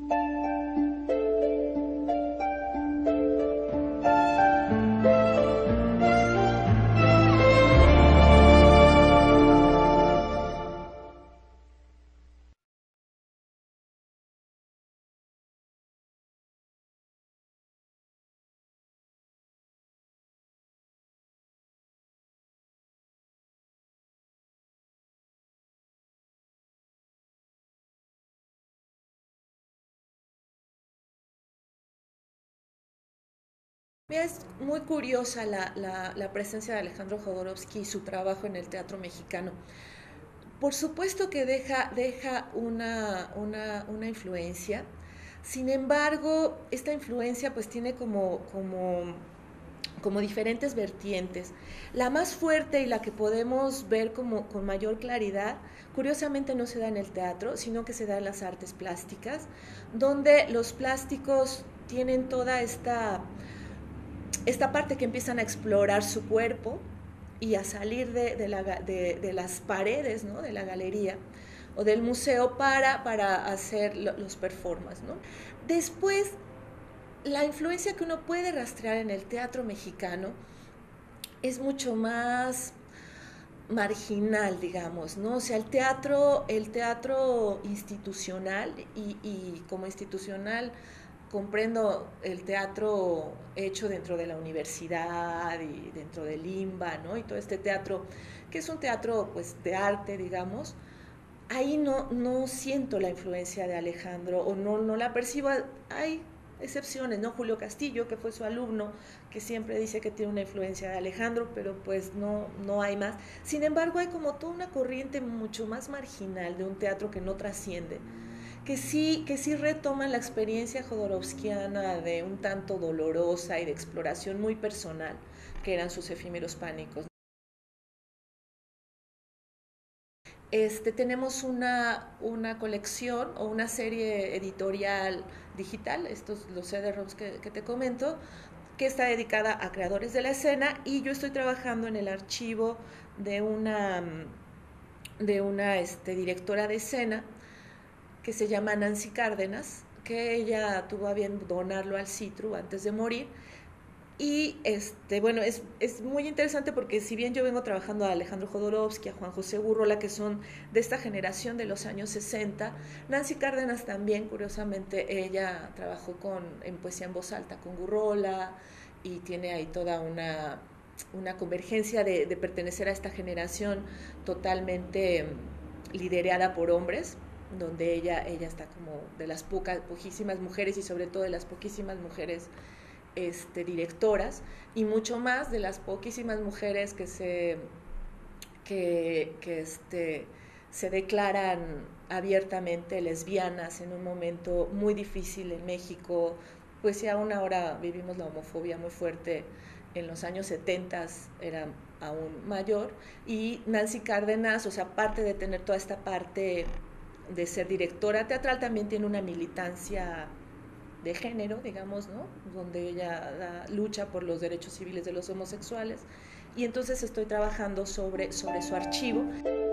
Mira, es muy curiosa la presencia de Alejandro Jodorowsky y su trabajo en el teatro mexicano. Por supuesto que deja una influencia. Sin embargo, esta influencia pues tiene como diferentes vertientes. La más fuerte y la que podemos ver como con mayor claridad, curiosamente no se da en el teatro, sino que se da en las artes plásticas, donde los plásticos tienen toda esta parte que empiezan a explorar su cuerpo y a salir de las paredes, ¿no? De la galería o del museo para hacer los performances, ¿no? Después, la influencia que uno puede rastrear en el teatro mexicano es mucho más marginal, digamos, ¿no? O sea, el teatro institucional y como institucional comprendo el teatro hecho dentro de la universidad y dentro del IMBA, ¿no? Y todo este teatro, que es un teatro, pues, de arte, digamos. Ahí no siento la influencia de Alejandro o no la percibo. Hay excepciones, ¿no? Julio Castillo, que fue su alumno, que siempre dice que tiene una influencia de Alejandro, pero pues no hay más. Sin embargo, hay como toda una corriente mucho más marginal de un teatro que no trasciende, que sí retoman la experiencia jodorowskiana de un tanto dolorosa y de exploración muy personal, que eran sus efímeros pánicos. Tenemos una colección o una serie editorial digital, estos los CD-ROMs que te comento, que está dedicada a creadores de la escena, y yo estoy trabajando en el archivo de una directora de escena que se llama Nancy Cárdenas, que ella tuvo a bien donarlo al CITRU antes de morir. Y bueno, es muy interesante porque si bien yo vengo trabajando a Alejandro Jodorowsky, a Juan José Gurrola, que son de esta generación de los años 60, Nancy Cárdenas también, curiosamente, ella trabajó en poesía en voz alta con Gurrola y tiene ahí toda una convergencia de pertenecer a esta generación totalmente liderada por hombres, donde ella está como de las poquísimas mujeres y sobre todo de las poquísimas mujeres directoras, y mucho más de las poquísimas mujeres que se declaran abiertamente lesbianas en un momento muy difícil en México, pues si aún ahora vivimos la homofobia muy fuerte, en los años 70 era aún mayor. Y Nancy Cárdenas, o sea, aparte de tener toda esta parte de ser directora teatral, también tiene una militancia de género, digamos, ¿no? Donde ella lucha por los derechos civiles de los homosexuales. Y entonces estoy trabajando sobre su archivo.